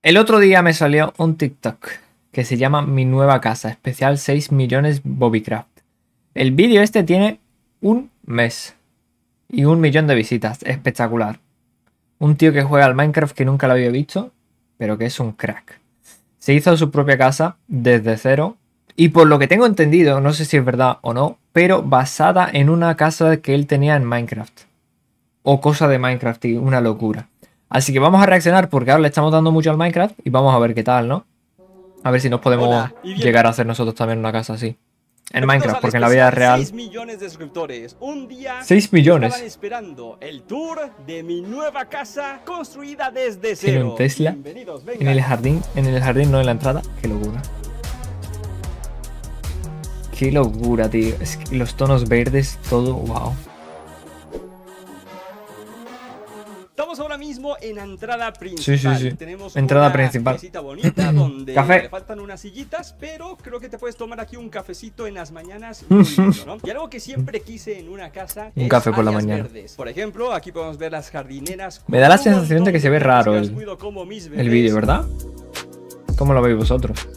El otro día me salió un TikTok que se llama Mi Nueva Casa, especial 6 millones Bobbycraft. El vídeo este tiene un mes y 1 millón de visitas. Espectacular. Un tío que juega al Minecraft que nunca lo había visto, pero que es un crack. Se hizo su propia casa desde cero y por lo que tengo entendido, no sé si es verdad o no, pero basada en una casa que él tenía en Minecraft. O cosa de Minecraft y una locura. Así que vamos a reaccionar porque ahora le estamos dando mucho al Minecraft y vamos a ver qué tal, ¿no? A ver si nos podemos llegar a hacer nosotros también una casa así. En Minecraft, porque en la vida real... 6 millones de suscriptores. Un día 6 millones. estaban esperando el tour de mi nueva casa construida desde cero. Tiene un Tesla en el jardín, no en la entrada. Qué locura. Qué locura, tío. Es que los tonos verdes, todo, wow. Estamos ahora mismo en la entrada principal. Sí. Tenemos entrada una principal. mesita bonita donde Café. le faltan unas sillitas, pero creo que te puedes tomar aquí un cafecito en las mañanas. Muy lindo, ¿no? Y algo que siempre quise en una casa un es café por la áreas mañana. verdes. Por ejemplo, aquí podemos ver las jardineras. Me da la sensación de que se ve raro el vídeo, ¿verdad? ¿Cómo lo veis vosotros?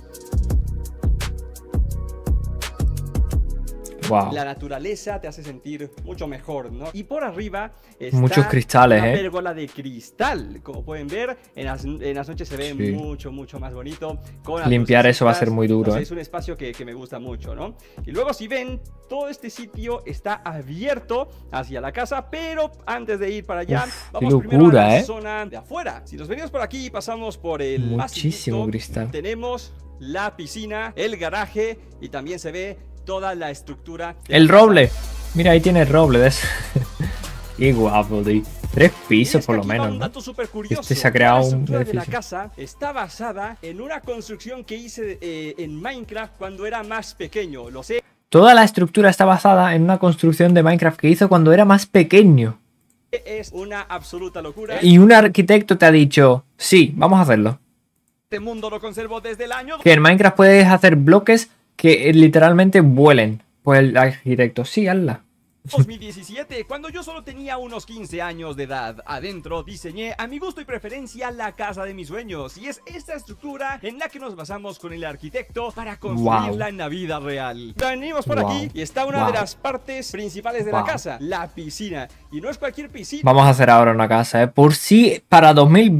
Wow. La naturaleza te hace sentir mucho mejor, ¿no? Y por arriba está muchos cristales, una pérgola de cristal. Como pueden ver, en las noches se ve sí. mucho más bonito. Limpiar eso va a ser muy duro, no sé, es un espacio que me gusta mucho, ¿no? Y luego si ven, todo este sitio está abierto hacia la casa, pero antes de ir para allá, vamos locura, primero a la zona de afuera. Si nos venimos por aquí y pasamos por el muchísimo pasillito, cristal. tenemos la piscina, el garaje y también se ve toda la estructura. El roble. Mira, ahí tiene el roble. Qué guapo, tío. 3 pisos por lo menos, ¿no? Este se ha creado un edificio. La casa está basada en una construcción que hice en Minecraft cuando era más pequeño. Lo sé. Toda la estructura está basada en una construcción de Minecraft que hizo cuando era más pequeño. Es una absoluta locura. Y un arquitecto te ha dicho, sí, vamos a hacerlo. Este mundo lo conservo desde el año... Que en Minecraft puedes hacer bloques que literalmente vuelen. Pues el arquitecto, sí, hazla. 2017, cuando yo solo tenía unos 15 años de edad. Adentro diseñé a mi gusto y preferencia la casa de mis sueños. Y es esta estructura en la que nos basamos con el arquitecto para construirla en la vida real. Venimos por aquí y está una de las partes principales de la casa, la piscina. Y no es cualquier piscina. Vamos a hacer ahora una casa, ¿eh? Por si para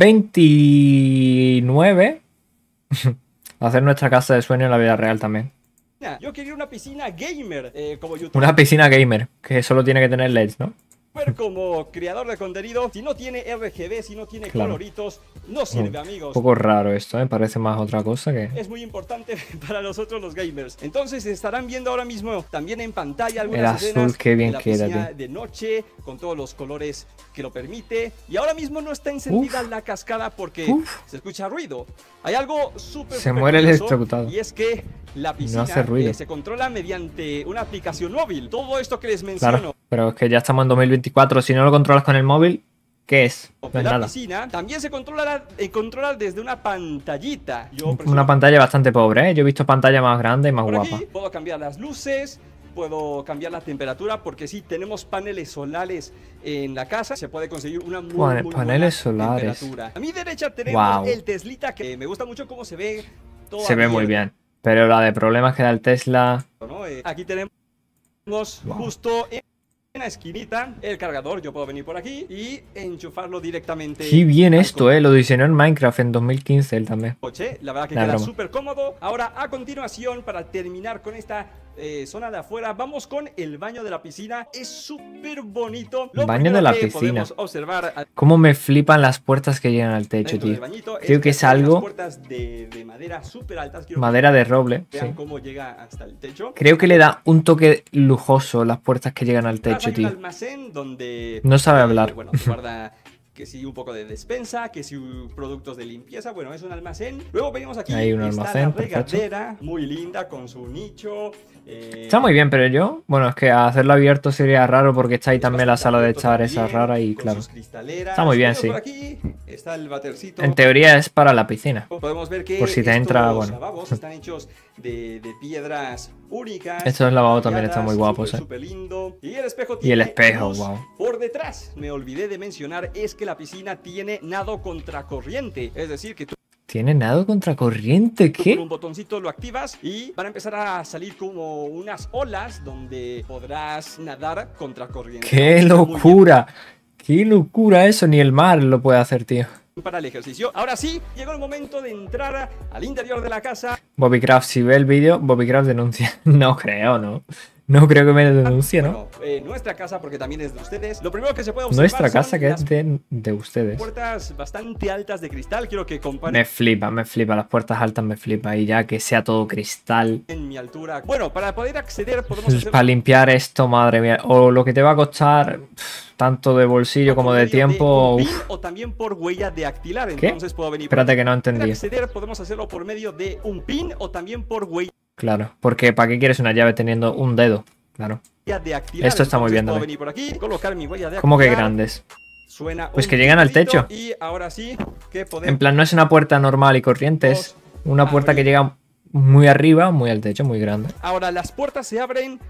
2029 hacer nuestra casa de sueño en la vida real también. Yo quería una piscina gamer como youtuber. Una piscina gamer, que solo tiene que tener LEDs, ¿no? Como creador de contenido, si no tiene RGB, si no tiene coloritos, no sirve, amigos. Un poco raro esto, ¿eh? Parece más otra cosa que... Es muy importante para nosotros los gamers. Entonces estarán viendo ahora mismo también en pantalla algunas el azul, escenas qué bien de la queda, piscina tío. de noche, con todos los colores que lo permite. Y ahora mismo no está encendida la cascada porque se escucha ruido. Hay algo súper muere el electrocutado. Y es que la piscina no hace ruido. Se controla mediante una aplicación móvil. Todo esto que les menciono. Claro, pero es que ya estamos en 2024. Si no lo controlas con el móvil, ¿qué es? No es la nada. piscina también se controla desde una pantallita. Una pantalla bastante pobre, ¿eh? Yo he visto pantalla más grande y más guapa. Aquí puedo cambiar las luces, puedo cambiar la temperatura, porque sí, tenemos paneles solares en la casa. Se puede conseguir una muy buena solares. temperatura. A mi derecha tenemos el Teslita, que me gusta mucho cómo se ve. Se ve muy bien. Pero la de problemas que da el Tesla... ¿no? Aquí tenemos justo en la esquinita el cargador. Yo puedo venir por aquí y enchufarlo directamente. Qué bien esto, lo diseñó en Minecraft en 2015 él también. La verdad que queda súper cómodo. Ahora, a continuación, para terminar con esta zona de afuera, vamos con el baño de la piscina. Es súper bonito. Baño de la piscina. Observar cómo me flipan las puertas que llegan al techo, tío. Creo que es algo... puertas de madera súper altas. Madera de roble. Vean cómo llega hasta el techo. Creo que le da un toque lujoso las puertas que llegan al techo, tío. Un almacén donde... No sabe hablar. Bueno, se guarda... que si un poco de despensa, que si productos de limpieza. Bueno, es un almacén. Luego venimos aquí. Hay un almacén, está la regadera, muy linda, con su nicho. Está muy bien, pero yo... Bueno, es que hacerlo abierto sería raro porque está ahí también la sala de estar esa rara y claro. Está muy bien, sí. Por aquí está el watercito. En teoría es para la piscina. Podemos ver que por si te entra, los lavabos están hechos de piedras únicas. Estos lavabos también están muy guapos, súper lindo. Y el espejo y el espejo, wow. Por detrás, me olvidé de mencionar, es que la piscina tiene nado contracorriente. Es decir, que tú... Tiene nado contra corriente, Con ¿qué? un botoncito lo activas y van a empezar a salir como unas olas donde podrás nadar contra corriente. ¡Qué Está muy bien locura! ¡Qué locura eso! Ni el mar lo puede hacer, tío. para el ejercicio. Ahora sí, llegó el momento de entrar al interior de la casa. Bobbycraft, si ve el vídeo, Bobbycraft denuncia. No creo, ¿no? No creo que me denuncie, ¿no? Bueno, nuestra casa, porque también es de ustedes. Lo primero que se puede observar Nuestra son casa que las es de ustedes. puertas bastante altas de cristal. Quiero que comparen Me flipa. Las puertas altas me flipa. Y ya que sea todo cristal. en mi altura. Bueno, para poder acceder podemos hacer Para limpiar esto, madre mía. O lo que te va a costar tanto de bolsillo como de medio tiempo. un pin Uf, o también por huella dactilar. ¿qué? Entonces puedo venir por espérate que no Para entendí. acceder podemos hacerlo por medio de un pin o también por huella Claro, porque ¿para qué quieres una llave teniendo un dedo? Claro. dactilar. Esto está muy Entonces bien puedo también. venir por aquí, colocar mi huella dactilar. ¿Cómo que grandes? Suena Pues un que llegan al tecladito techo. Y ahora sí que podemos. En plan, no es una puerta normal y corriente, es una puerta que abrir. llega muy arriba, muy al techo, muy grande. Ahora las puertas se abren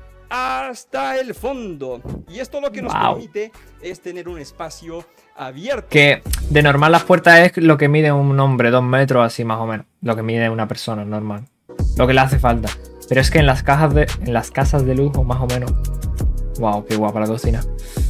hasta el fondo. Y esto lo que nos Wow. permite es tener un espacio abierto. Que de normal las puertas es lo que mide un hombre, 2 metros así más o menos. Lo que mide una persona normal. Lo que le hace falta. Pero es que en las casas de lujo, más o menos. Wow, qué guapa la cocina.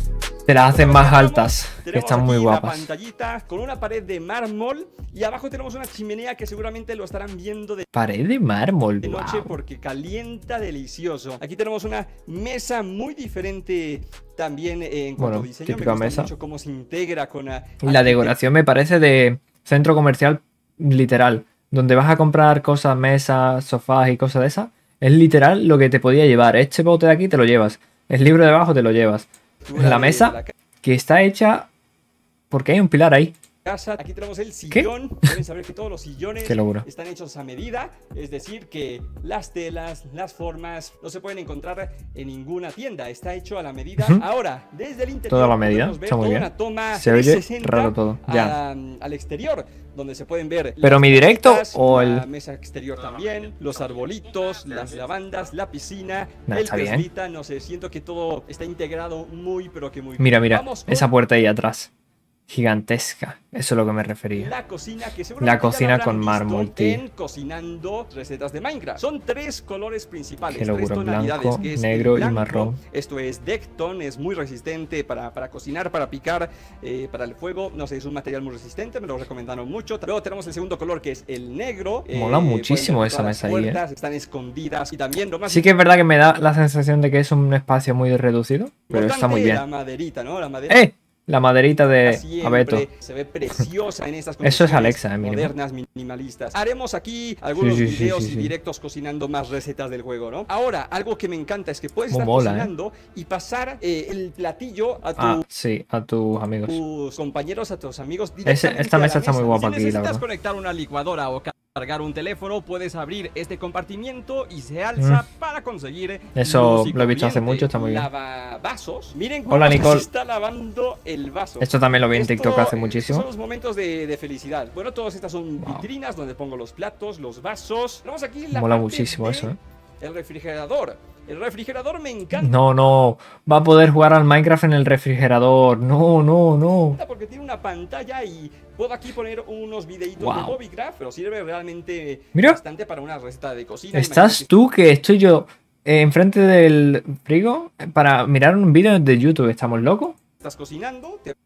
Te las hacen más altas, que Tenemos están muy aquí guapas. La pantallita con una pared de mármol y abajo tenemos una chimenea que seguramente lo estarán viendo de Pared de mármol, noche wow. porque calienta delicioso. Aquí tenemos una mesa muy diferente también en cuanto Bueno, a diseño. típica Me gusta mesa. mucho cómo se integra con La decoración me parece de centro comercial literal. Donde vas a comprar cosas, mesas, sofás y cosas de esas. Es literal lo que te podía llevar. Este bote de aquí te lo llevas. El libro de abajo te lo llevas. La mesa que está hecha porque hay un pilar ahí. casa. Aquí tenemos el sillón. Deben saber que todos los sillones Qué locura. están hechos a medida. Es decir, que las telas, las formas no se pueden encontrar en ninguna tienda. Está hecho a la medida. Ujú. Ahora, desde el interior Toda la medida, podemos ver está muy toda bien. una toma Se oye 360 raro todo, ya. al exterior, donde se pueden ver ¿Pero las mi directo plantitas, o la el...? mesa exterior también, los arbolitos, las lavandas, la piscina, No, el está bien. Teslita. No sé, siento que todo está integrado muy, pero que muy bien. Mira, mira, Vamos con esa puerta ahí atrás. Gigantesca. Eso es lo que me refería. la cocina, que La seguramente cocina ya la habrán con visto mármol, tío. en cocinando recetas de Minecraft. Son 3 colores principales, Qué 3 locura, tonalidades, blanco, que es negro el y blanco. marrón. Esto es Decton, es muy resistente para cocinar, para picar, para el fuego. No sé, es un material muy resistente, me lo recomendaron mucho. Luego tenemos el segundo color, que es el negro. Mola muchísimo pueden ver esa todas mesa las ahí, puertas, están escondidas. Y también lo más Sí que es verdad que me da la sensación de que es un espacio muy reducido, pero importante, está muy la bien. maderita, ¿no? La madera. ¡Eh! La maderita de Siempre abeto. se ve preciosa en estas Eso es condiciones Alexa, mínimo. modernas, minimalistas. Haremos aquí algunos Sí, sí, sí, videos sí, y sí. directos cocinando más recetas del juego, ¿no? Ahora, algo que me encanta es que puedes Cómo estar mola, cocinando y pasar el platillo a Ah, sí, a tus amigos. tus compañeros, a tus amigos. Esta directamente a la mesa está muy guapa Si aquí, la necesitas verdad. conectar una licuadora o cargar un teléfono, puedes abrir este compartimiento y se alza para conseguir Eso luz y lo he visto hace corriente. mucho, está muy bien. Lavavasos. Miren Hola, cómo Nicole. se está lavando el vaso. Esto también lo vi en TikTok hace Son muchísimo. los momentos de felicidad. Bueno, todas estas son Wow. vitrinas donde pongo los platos, los vasos. Tenemos aquí la Mola parte muchísimo de eso, ¿eh? el refrigerador. El refrigerador me encanta. No, no. Va a poder jugar al Minecraft en el refrigerador. No, no, no. Porque tiene una pantalla y puedo aquí poner unos videitos de Wow. Bobbycraft, pero sirve realmente Mira. bastante para una receta de cocina. ¿Estás tú que estoy yo enfrente del frigo para mirar un vídeo de YouTube? ¿Estamos locos? Estás cocinando, te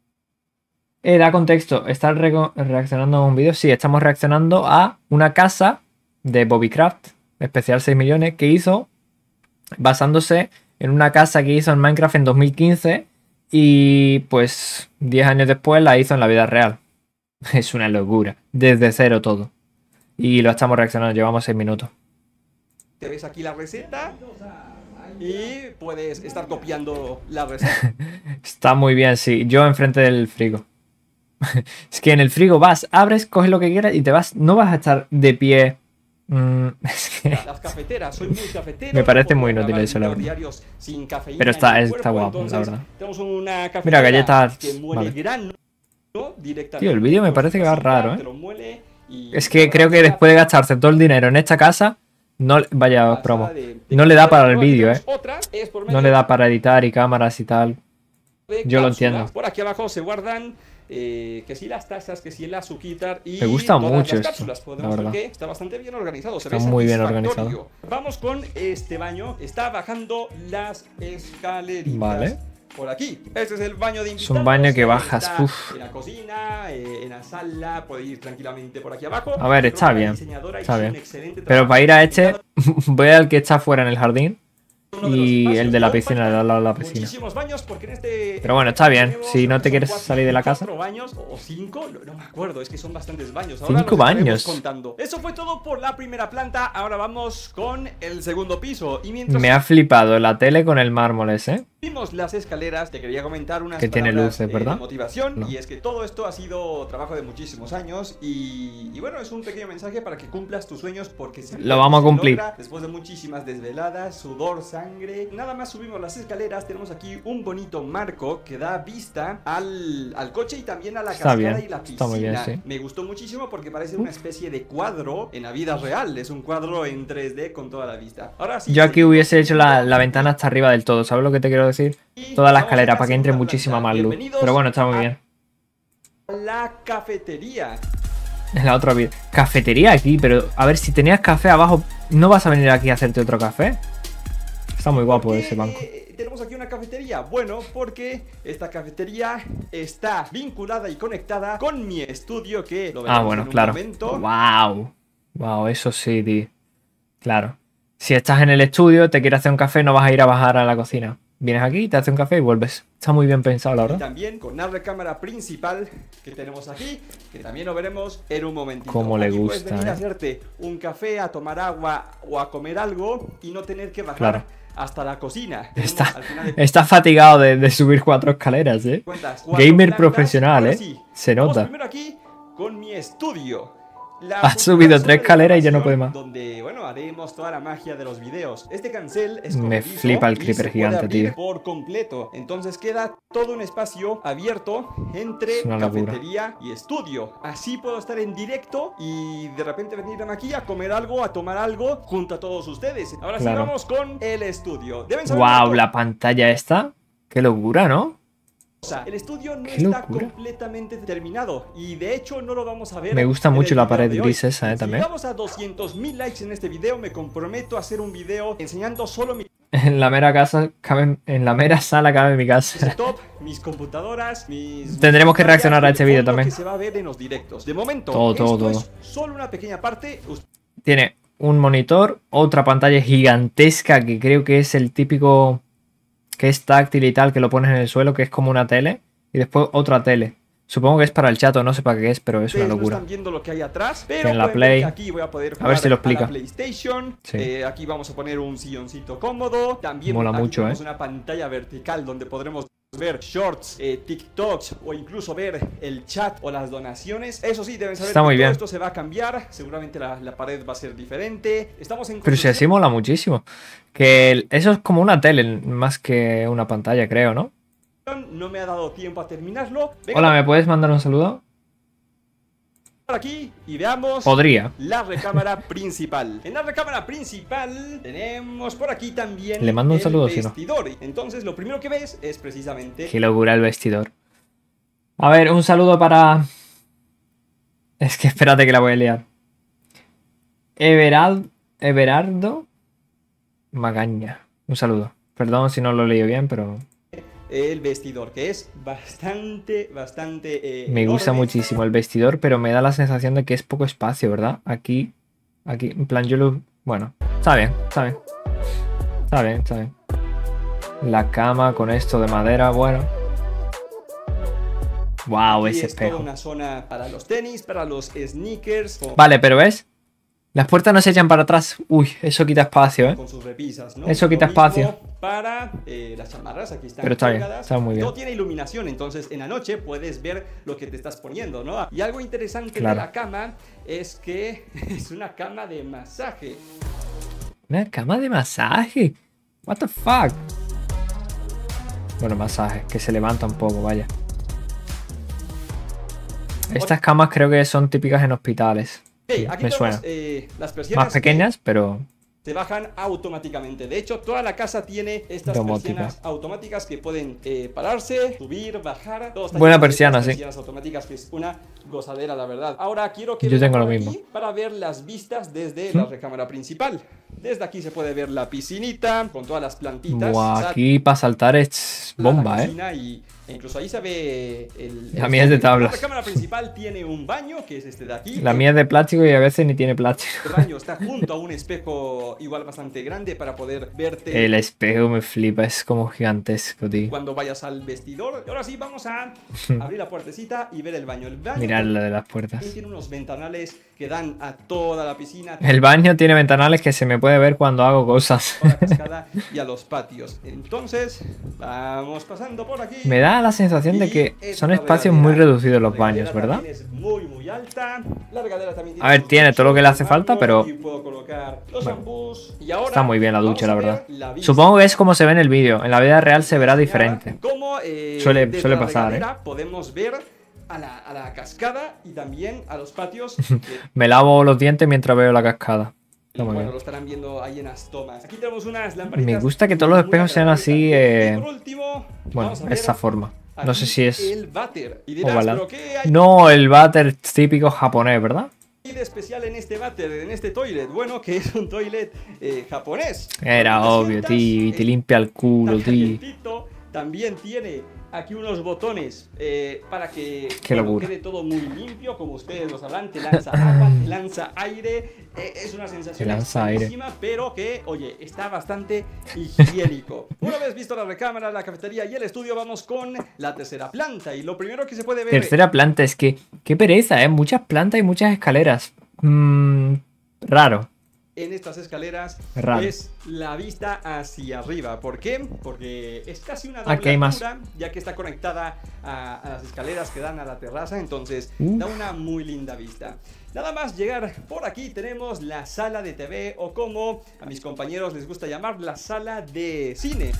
Da contexto. ¿Estás reaccionando a un vídeo? Sí, estamos reaccionando a una casa de Bobbycraft, especial 6 millones, que hizo basándose en una casa que hizo en Minecraft en 2015 y pues 10 años después la hizo en la vida real. Es una locura. Desde cero todo. Y lo estamos reaccionando, llevamos 6 minutos. ves aquí la receta y puedes estar copiando la receta. Está muy bien, sí. Yo enfrente del frigo. Es que en el frigo vas, abres, coges lo que quieras y te vas. No vas a estar de pie. Es que... Las cafeteras, soy muy cafetero. Me parece no muy puedo inútil grabar eso, la videos verdad. diarios sin cafeína Pero en está el cuerpo, guapo, la entonces, verdad. Tenemos una cafetera Mira, galletas. que muele Vale. grano directamente. Tío, el vídeo me parece que va raro, ¿eh? Te lo muele y Es que creo que después de gastarse todo el dinero en esta casa, no vaya promo. No le da para el vídeo, ¿eh? Otra es por No medio le da para editar y cámaras y tal. de Yo lo cápsulas. entiendo. Por aquí abajo se guardan que si las tazas, que si el azuquitar y me gusta todas mucho las esto, cápsulas. la Podemos ver verdad. que está bastante bien organizado, se Está ve muy bien satisfactorio. organizado. Vamos con este baño, está bajando las escaleritas. Vale. Por aquí, este es el baño de Es invitados. un baño que bajas, Está uf. en la cocina, en la sala, puede ir tranquilamente por aquí abajo. A ver, Creo está que la bien, diseñadora está hizo bien. un excelente Pero trabajo. para ir a este, voy al que está fuera en el jardín. Uno de los Y espacios el de la con piscina, el de al lado de la piscina. muchísimos baños, porque en este Pero bueno, está bien. tenemos, Si no te son quieres salir de la casa. 4 baños o 5, no me acuerdo, es que son bastantes baños. 5 los estaremos baños. contando. Eso fue todo por la primera planta. Ahora vamos con el segundo piso. Y mientras Me ha flipado la tele con el mármol ese. vimos las escaleras, te quería comentar unas Que tiene palabras, luces, ¿verdad? de motivación. No. Y es que todo esto ha sido trabajo de muchísimos años. Y bueno, es un pequeño mensaje para que cumplas tus sueños, porque si Lo vamos a se cumplir. logra, después de muchísimas desveladas, sudor, sangre. Nada más subimos las escaleras, tenemos aquí un bonito marco que da vista al coche y también a la Está cascada bien, y la piscina. está muy bien, sí. Me gustó muchísimo porque parece una especie de cuadro en la vida real. Es un cuadro en 3D con toda la vista. Ahora sí, Yo aquí seguimos hubiese hecho la subiendo. ventana hasta arriba del todo. ¿Sabes lo que te quiero decir? Y Toda la vamos escalera a la para que entre segunda muchísima planta. más luz. Bienvenidos Pero bueno, está muy a bien. la cafetería. En la otra vida. Cafetería aquí, pero a ver, si tenías café abajo, ¿no vas a venir aquí a hacerte otro café? Está muy guapo ¿Por qué, ese banco. tenemos aquí una cafetería? Bueno, porque esta cafetería está vinculada y conectada con mi estudio, que lo veremos Bueno, en un claro. momento. Wow. Wow, eso sí, tío. Claro. Si estás en el estudio, te quieres hacer un café, no vas a ir a bajar a la cocina. Vienes aquí, te haces un café y vuelves. Está muy bien pensado, la Y verdad. también con la recámara principal que tenemos aquí, que también lo veremos en un momentito. Cómo le Aquí puedes gusta, venir a ¿eh? hacerte un café, a tomar agua o a comer algo y no tener que bajar Claro. hasta la cocina. Tenemos, Está, al final de está fatigado de subir 4 escaleras, ¿eh? cuentas, 4 Gamer plantas. profesional, Ahora ¿eh? sí, Se vamos nota. primero aquí con mi estudio. La Ha subido futura 3 zona de escaleras y ya no grabación, puede más. Donde, bueno, haremos toda la magia de los videos. Este cancel es Me corredizo flipa el y creeper se puede gigante, abrir tío. por completo. Entonces queda todo un espacio abierto entre Es una locura. cafetería y estudio. Así puedo estar en directo y de repente venir aquí a comer algo, a tomar algo junto a todos ustedes. Ahora sí Claro. vamos con el estudio. Deben saber una Wow, cosa. la pantalla esta. Qué locura, ¿no? El estudio no Qué está locura. completamente terminado y de hecho no lo vamos a ver. Me gusta en el mucho la video pared de hoy. gris esa, Si también. llegamos a 200.000 likes en este video, me comprometo a hacer un video enseñando solo mi En la mera casa, en la mera sala cabe mi casa. setup, mis computadoras, mis... Tendremos que reaccionar a este vídeo fondo también. que se va a ver en los directos. De momento, Todo, esto todo. es solo una pequeña parte. Tiene un monitor, otra pantalla gigantesca que creo que es el típico que es táctil y tal, que lo pones en el suelo, que es como una tele. Y después otra tele. Supongo que es para el chat o no sé para qué es, pero es una Ustedes no locura. están viendo lo que hay atrás, pero En la pueden ver Play. que aquí voy a poder A jugar ver si lo la explica. PlayStation. Sí. Aquí vamos a poner un silloncito cómodo. También Mola aquí mucho, tenemos una pantalla vertical donde podremos ver shorts, TikToks o incluso ver el chat o las donaciones. Eso sí, deben saber Está que muy todo bien. esto se va a cambiar. Seguramente la pared va a ser diferente. Estamos en Pero si así mola muchísimo. Que eso es como una tele más que una pantalla, creo, ¿no? no me ha dado tiempo a terminarlo. Venga, Hola, ¿me puedes mandar un saludo? por aquí y veamos Podría. la recámara principal. En la recámara principal tenemos por aquí también Le mando un el saludo, si no. vestidor. Entonces lo primero que ves es precisamente Qué locura el vestidor. A ver, un saludo para... Es que espérate que la voy a liar. Everardo Magaña. Un saludo. Perdón si no lo he leído bien, pero el vestidor, que es bastante me gusta enorme. muchísimo el vestidor, pero me da la sensación de que es poco espacio, ¿verdad? Aquí, en plan yo lo... Bueno, está bien, está bien. Está bien, está bien. La cama con esto de madera, bueno. Wow, Aquí ese es toda espejo. una zona para los tenis, para los sneakers, Vale, pero ¿ves? Las puertas no se echan para atrás. Uy, eso quita espacio, ¿eh? con sus repisas, ¿no? Eso quita Lo mismo espacio. para las chamarras, aquí están Pero está bien, colgadas. está muy bien. Todo tiene iluminación, entonces en la noche puedes ver lo que te estás poniendo, ¿no? Y algo interesante Claro. de la cama es que es una cama de masaje. Una cama de masaje. What the fuck. Bueno, masaje, que se levanta un poco, vaya. Estas camas creo que son típicas en hospitales. Ok, aquí me tenemos suena. las persianas Más pequeñas, pero se bajan automáticamente. De hecho, toda la casa tiene estas persianas automáticas que pueden pararse, subir, bajar. Buena persiana, sí. Persianas automáticas, que es una gozadera, la verdad. Ahora quiero que yo tengo lo mismo para ver las vistas desde la recámara principal. Desde aquí se puede ver la piscinita con todas las plantitas. Buah, aquí para saltar es bomba, y incluso ahí se ve la mía es de tablas. La recámara principal tiene un baño, que es este de aquí. La mía es de plástico y a veces ni tiene plástico. El baño está junto a un espejo igual bastante grande para poder verte. El espejo me flipa, es como gigantesco, tío. Cuando vayas al vestidor. Y ahora sí, vamos a abrir la puertecita y ver el baño. El baño mirad la de las puertas. tiene unos ventanales que dan a toda la piscina. El baño tiene ventanales que se me puede ver cuando hago cosas. A la cascada y a los patios. Entonces, vamos pasando por aquí. Me da la sensación de que son espacios muy reducidos los baños, ¿verdad? Es muy, muy alta. La regadera también tiene, a ver, tiene todo lo que le hace falta, pero puedo colocar los shampoos. Y ahora está muy bien la ducha, la verdad. La supongo que es como se ve en el vídeo. En la vida real se verá diferente. Como, suele pasar, podemos ver a la cascada y también a los patios. Me lavo los dientes mientras veo la cascada. Bueno, lo estarán viendo ahí en las tomas. Aquí tenemos unas lamparitas. Me gusta que todos los espejos sean así. Por último, bueno, esta forma. No sé si es. El váter. Y dirás, ¿pero qué hay? No, el váter típico japonés, ¿verdad? ¿Qué de especial en este váter, en este toilet? Bueno, que es un toilet japonés. Era obvio, tío. Y te limpia el culo, tío. También tiene aquí unos botones para que quede todo muy limpio, como ustedes lo sabrán. Te lanza agua, te lanza aire. Es una sensación extrañísima, pero que, oye, está bastante higiénico. Una vez visto la recámara, la cafetería y el estudio, vamos con la tercera planta. Y lo primero que se puede ver... Tercera planta, es que... Qué pereza, ¿eh? Muchas plantas y muchas escaleras. Raro. En estas escaleras es la vista hacia arriba. ¿Por qué? Porque es casi una doble altura, ya que está conectada a las escaleras que dan a la terraza. Entonces da una muy linda vista. Nada más llegar por aquí tenemos la sala de TV, o como a mis compañeros les gusta llamar, la sala de cine.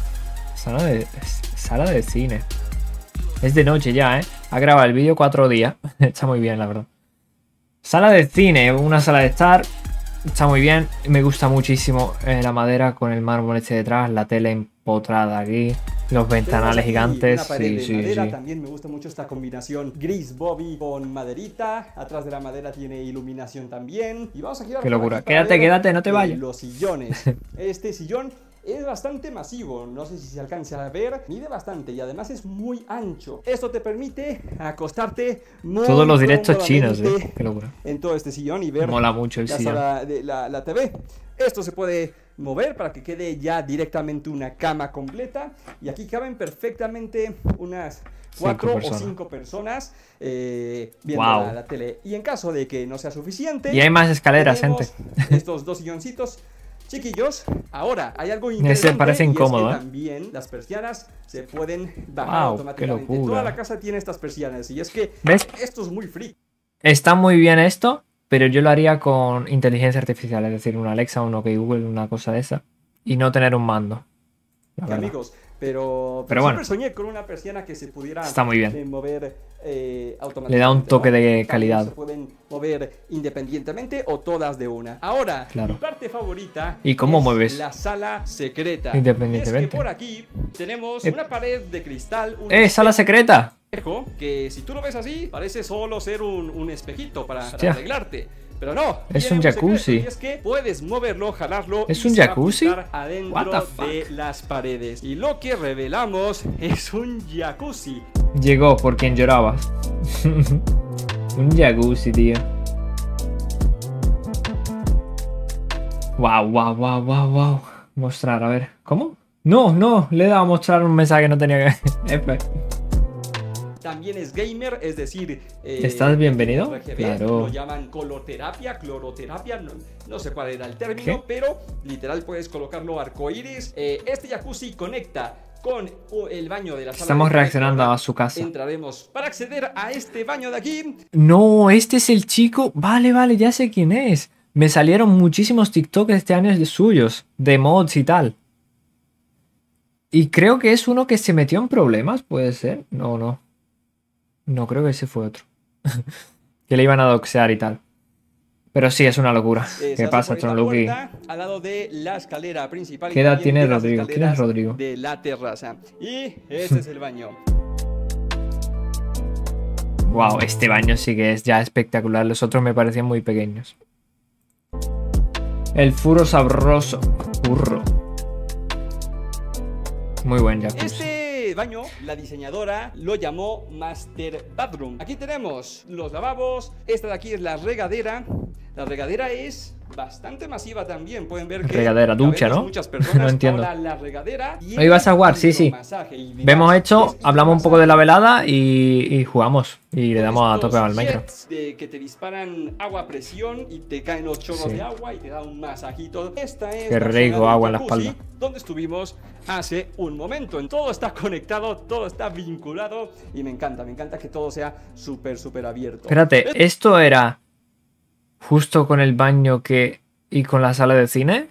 Sala de cine. Es de noche ya, ¿eh? Ha grabado el vídeo 4 días. Está muy bien, la verdad. Sala de cine, una sala de estar. Está muy bien, me gusta muchísimo la madera con el mármol este detrás, la tele empotrada aquí, los ventanales gigantes. Una pared de madera. También me gusta mucho esta combinación gris bobby con maderita. Atrás de la madera tiene iluminación también. Y vamos a girar. Qué locura. Quédate, no te vayas. Los sillones. Este sillón es bastante masivo, no sé si se alcanza a ver, mide bastante y además es muy ancho. Esto te permite acostarte muy todos los directos chinos, qué locura. En todo este sillón y ver mola mucho el sillón. La TV. Esto se puede mover para que quede ya directamente una cama completa. Y aquí caben perfectamente unas 4 o 5 personas viendo la tele. Y en caso de que no sea suficiente, y hay más escaleras, gente. Estos dos silloncitos chiquillos. Ahora, hay algo interesante. Ese parece incómodo, y es que también las persianas se pueden bajar automáticamente. Qué locura. Toda la casa tiene estas persianas. Y es que ¿ves? Esto es muy free. Está muy bien esto, pero yo lo haría con inteligencia artificial. Es decir, una Alexa, un OK Google, una cosa de esa. Y no tener un mando. Amigos, pero bueno, siempre soñé con una persiana que se pudiera está muy bien. mover automáticamente. Le da un toque de calidad. Se pueden mover independientemente o todas de una. Ahora, mi parte favorita ¿y cómo es mueves? La sala secreta. Independientemente. Es que por aquí tenemos una pared de cristal. ¡Sala secreta! Que si tú lo ves así, parece solo ser un espejito para arreglarte. Pero no, es un jacuzzi. Y es que puedes moverlo, jalarlo. ¿Es un jacuzzi? Adentro de las paredes. Y lo que revelamos es un jacuzzi. Llegó por quien llorabas. Un jacuzzi, tío. Wow. Mostrar, a ver. ¿Cómo? No, le he dado a mostrar un mensaje que no tenía que... También es gamer, es decir... ¿Estás bienvenido? RGB, claro. Lo llaman cloroterapia, no sé cuál era el término, pero literal puedes colocarlo arcoíris. Este jacuzzi conecta con el baño de la sala. Estamos reaccionando a su casa. Entraremos para acceder a este baño de aquí. No, este es el chico. Vale, ya sé quién es. Me salieron muchísimos TikToks este año de suyos, de mods y tal. Y creo que es uno que se metió en problemas, ¿puede ser? No, creo que ese fue otro. Que le iban a doxear y tal. Pero sí, es una locura. Se ¿Qué hace pasa, por esta Tronluki? puerta, al lado de la escalera principal. ¿Qué y edad también tiene de las Rodrigo? ¿Quién es escaleras Rodrigo? de la terraza. Y este es el baño. Wow, este baño sí que es ya espectacular. Los otros me parecían muy pequeños. El furro sabroso. Furro. Muy buen jacuzzi. Este baño, la diseñadora lo llamó Master Bathroom. Aquí tenemos los lavabos. Esta de aquí es la regadera. La regadera es bastante masiva también. Pueden ver que regadera, ducha, ¿no? muchas personas. No entiendo. Ahora la regadera Ahí vas a jugar, sí, sí. Vemos hecho, hablamos un poco de la velada y jugamos. Y le damos a tope al Minecraft. Que te disparan agua a presión y te caen los chorros de agua y te da un masajito. Esta es qué rico, agua en la espalda. Donde estuvimos hace un momento. Todo está conectado, todo está vinculado y me encanta que todo sea súper abierto. Espérate, ¿esto era justo con el baño y con la sala de cine?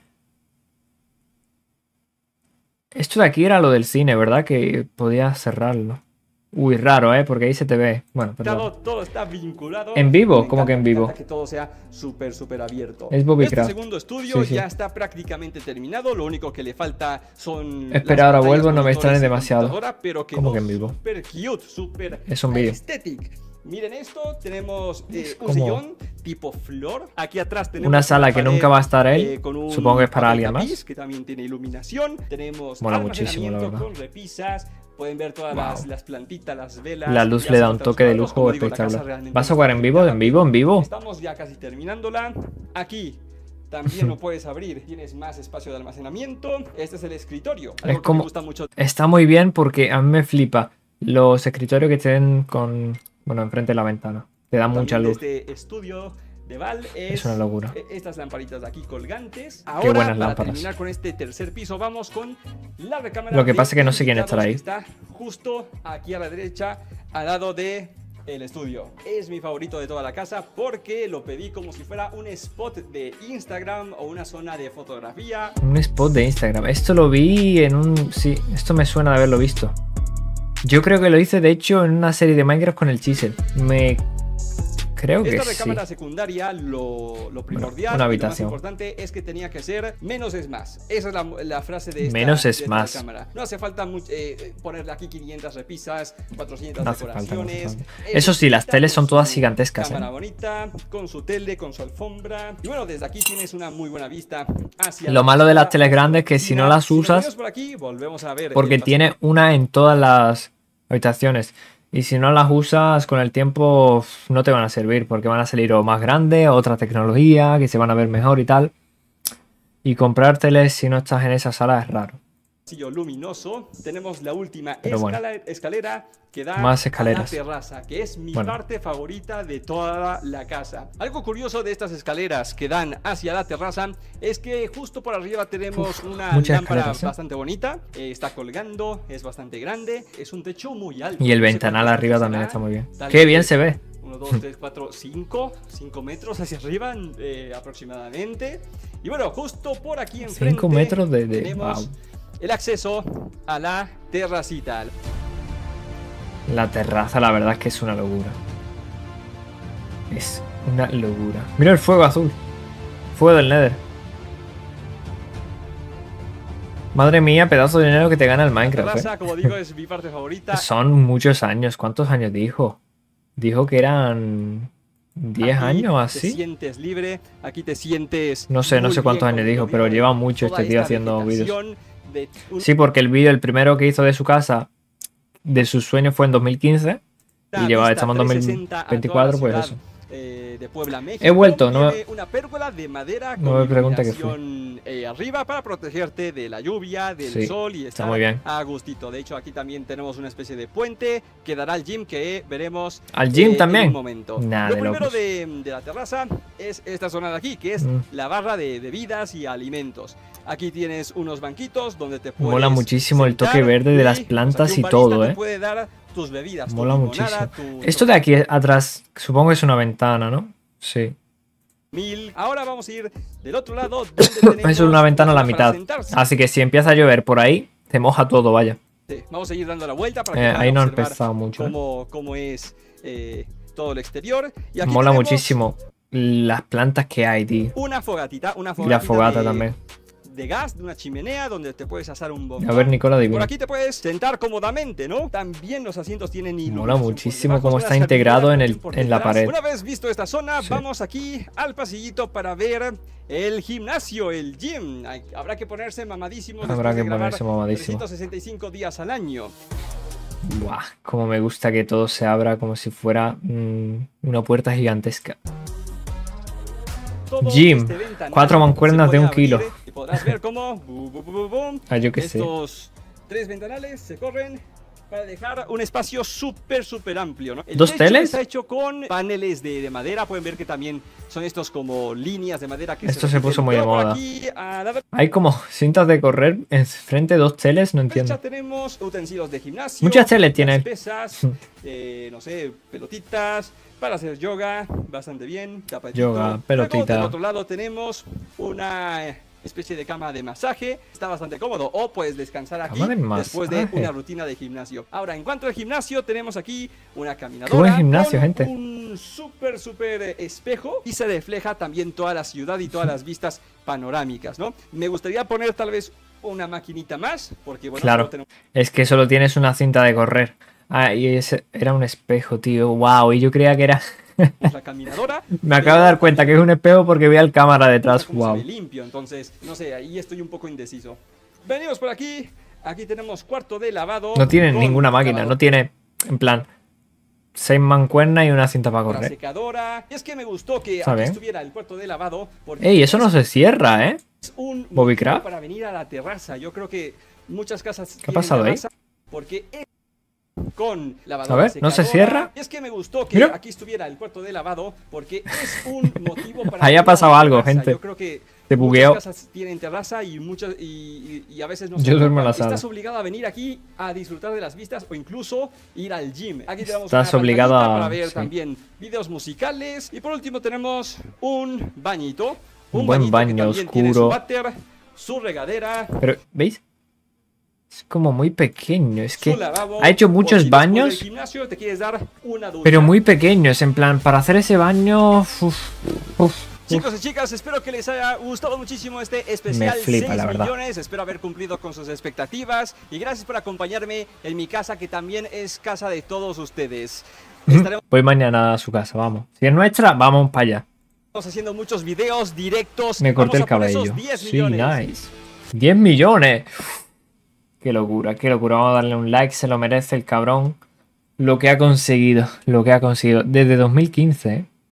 Esto de aquí era lo del cine, ¿verdad? Que podías cerrarlo. Uy, raro, ¿eh? Porque ahí se te ve. Bueno, perdón. Todo está vinculado. ¿En vivo? ¿Cómo que en vivo? Que todo sea súper abierto. Es Bobbycraft. Este segundo estudio ya está prácticamente terminado. Lo único que le falta son. Espera, ahora vuelvo, no me extrañen demasiado. Pero ¿Cómo que en vivo? Súper cute, súper es un vídeo. aesthetic. Miren esto, tenemos un sillón tipo flor. Aquí atrás tenemos una sala que nunca va a estar él. Supongo que es para alguien tapiz, más. Que también tiene iluminación. Tenemos mola muchísimo, la verdad. Con repisas. Pueden ver todas las plantitas, las velas. La luz le da un toque de lujo espectacular. ¿Vas a jugar en vivo? ¿En vivo? ¿En vivo? Estamos ya casi terminándola. Aquí también lo puedes abrir. Tienes más espacio de almacenamiento. Este es el escritorio. Es como... me gusta mucho. Está muy bien porque a mí me flipa los escritorios que tienen con... Bueno, enfrente de la ventana. Te da mucha luz. Este estudio de Val es una locura. Estas lamparitas de aquí colgantes. Ahora, qué buenas lámparas. Para terminar con este tercer piso, vamos con la recámara. Lo que pasa es que no sé quién estará ahí. Está justo aquí a la derecha, al lado de el estudio. Es mi favorito de toda la casa porque lo pedí como si fuera un spot de Instagram o una zona de fotografía. Un spot de Instagram. Esto lo vi en un... Sí, esto me suena de haberlo visto. Yo creo que lo hice, de hecho, en una serie de Minecraft con el Chisel. Creo que sí. Esta recámara secundaria, lo primordial, una habitación. Lo más importante es que tenía que ser menos es más. Esa es la frase de esta, menos es más. Recámara. No hace falta ponerle aquí 500 repisas, 400 decoraciones. No hace falta. Eso sí, las teles son todas gigantescas. Cámara bonita, con su tele, con su alfombra. Y bueno, desde aquí tienes una muy buena vista hacia lo malo de las teles grandes es que si no las usas... por aquí, volvemos a ver porque tiene una en todas las habitaciones. Y si no las usas con el tiempo no te van a servir porque van a salir o más grandes o otra tecnología que se van a ver mejor y tal. Y comprárteles si no estás en esa sala es raro. Luminoso. Tenemos la última escalera que da más escaleras. A la terraza, que es mi parte favorita de toda la casa. Algo curioso de estas escaleras que dan hacia la terraza es que justo por arriba tenemos una lámpara bastante bonita. Está colgando, es bastante grande, es un techo muy alto. Y el ventanal arriba también está muy bien. Qué bien se ve. 1, 2, 3, 4, 5 metros hacia arriba aproximadamente. Y bueno, justo por aquí enfrente 5 metros tenemos el acceso a la terracita. La terraza, la verdad es que es una locura. Es una locura. Mira el fuego azul. Fuego del Nether. Madre mía, pedazo de dinero que te gana el Minecraft. La terraza, como digo, es mi parte favorita. Son muchos años. ¿Cuántos años dijo? Dijo que eran 10 años o así. Te sientes libre, aquí te sientes... No sé cuántos años dijo, pero lleva mucho este tío haciendo vídeos. Sí, porque el primero que hizo de su casa, de sus sueños, fue en 2015. Y estamos en 2024, pues eso. De Puebla, México. He vuelto, ¿no? Una pérgola de madera con no me pregunta qué fue. Arriba para protegerte de la lluvia, del sol y está muy bien. A gustito. De hecho, aquí también tenemos una especie de puente que dará al gym que veremos al gym también. En un momento. Nah, lo primero de la terraza es esta zona de aquí, que es la barra de bebidas y alimentos. Aquí tienes unos banquitos donde te puedes mola muchísimo el toque verde de las plantas y todo, te puede dar tus bebidas, mola muchísimo. Esto de aquí atrás, supongo que es una ventana, ¿no? Sí. Ahora vamos a ir del otro lado. Donde es una ventana a la mitad. Así que si empieza a llover por ahí, te moja todo, vaya. Sí, vamos a seguir dando la vuelta para que ahí no ha empezado mucho. Cómo es todo el exterior. Y aquí mola muchísimo. las plantas que hay, tío. Una fogatita Y la fogata también. de gas, de una chimenea donde te puedes asar un bombón. A ver, Nicola, Por adivina. aquí te puedes sentar cómodamente, ¿no? También los asientos tienen Mola iluminación por muchísimo debajo, cómo una está integrado servidumbre por en la detrás. pared. Una vez visto esta zona, Sí. vamos aquí al pasillito para ver el gimnasio, el gym. Habrá que ponerse mamadísimos. Habrá después de que grabar ponerse mamadísimo. 365 días al año. Buah, como me gusta que todo se abra como si fuera una puerta gigantesca. Todo Gym, este ventanal 4 mancuernas se de puede 1 kilo. abrir y podrás ver cómo Ah, yo qué sé. estos 3 ventanales se corren para dejar un espacio súper amplio, ¿no? El ¿Dos techo teles? está hecho con paneles de madera. Pueden ver que también son estos como líneas de madera que Esto se repiten. puso muy de Luego por moda. aquí, a la Hay como cintas de correr enfrente de 2 teles, no derecha entiendo. tenemos utensilios de gimnasio. Muchas teles tiene él. pesas, no sé, pelotitas para hacer yoga, bastante bien. Tapetito. Yoga, Luego, pelotita. del otro lado tenemos una especie de cama de masaje. Está bastante cómodo. O puedes descansar aquí Cama de después de masaje. una rutina de gimnasio. Ahora, en cuanto al gimnasio, tenemos aquí una caminadora. Qué buen gimnasio, con gente. Un súper espejo. Y se refleja también toda la ciudad y todas las vistas panorámicas, ¿no? Me gustaría poner tal vez una maquinita más. Porque, bueno, Claro. solo tenemos Es que solo tienes una cinta de correr. Ah, y ese era un espejo, tío. Wow, y yo creía que era... la caminadora. Me acabo de dar cuenta que es un espejo porque veo el cámara detrás. Como se Wow. ve limpio, entonces, no sé, ahí estoy un poco indeciso. Venimos por aquí. Aquí tenemos cuarto de lavado. No tiene con ninguna máquina, lavadora, no tiene, en plan, 6 mancuernas y una cinta para correr. secadora. Y es que me gustó que Está aquí bien. estuviera el cuarto de lavado. Porque Ey, eso no se cierra, ¿eh? es un Bobby motivo Craft. para venir a la terraza. Yo creo que muchas casas ¿Qué ha pasado ahí? porque es con lavadora. A ver, ¿no se secadora. cierra? Y es que me gustó que Mira. aquí estuviera el cuarto de lavado porque es un motivo para Ahí venir ha a la pasado algo, terraza. gente. Yo creo que Se bugueó. muchas casas tienen terraza y muchas y a veces no Yo duermo en la sala. Estás obligado a venir aquí a disfrutar de las vistas o incluso ir al gym. Aquí tenemos Estás una obligado pantallita a- para ver sí. también videos musicales y por último tenemos un bañito, Un buen bañito que baño también tiene su oscuro. váter, su regadera, Pero, ¿veis? Es como muy pequeño. Es que su lavabo. ha hecho O muchos si después del baños, gimnasio te quieres dar una ducha. pero muy pequeños. En plan, para hacer ese baño... uf. Chicos y chicas, espero que les haya gustado muchísimo este especial Me flipa, 6 la verdad. millones. Espero haber cumplido con sus expectativas. Y gracias por acompañarme en mi casa, que también es casa de todos ustedes. Estaremos Voy mañana a su casa, vamos. Si es nuestra, vamos para allá. haciendo muchos videos directos. Me corté el Vamos a por esos cabello. 10 Sí, millones. nice. 10 millones. Qué locura, qué locura. Vamos a darle un like, se lo merece el cabrón. Lo que ha conseguido, lo que ha conseguido. Desde 2015, ¿eh?